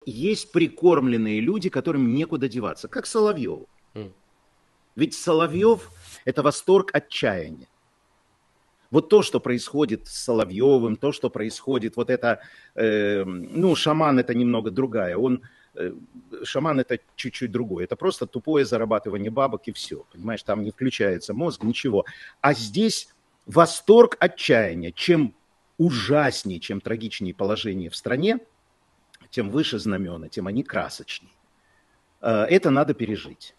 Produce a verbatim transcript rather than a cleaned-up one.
есть прикормленные люди, которым некуда деваться, как Соловьев. Mm. Ведь Соловьев – это восторг отчаяния. Вот то, что происходит с Соловьевым, то, что происходит, вот это, э, ну, шаман – это немного другая, он, э, шаман – это чуть-чуть другое, это просто тупое зарабатывание бабок и все, понимаешь, там не включается мозг, ничего. А здесь восторг отчаяния, чем ужаснее, чем трагичнее положение в стране, тем выше знамена, тем они красочнее. Э, это надо пережить.